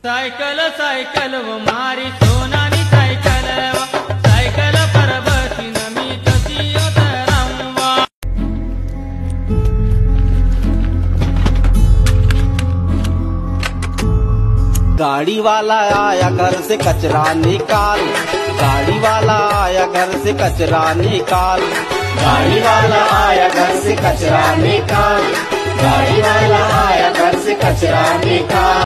Cycle cycle व मारी सोनानी cycle cycle पर बसीन मी तशी रंवा। गाड़ी वाला आया घर से कचरा निकाल, गाड़ी वाला आया घर से कचरा निकाल, गाड़ी वाला आया घर से कचरा निकाल, गाड़ी वाला आया घर से कचरा निकाल।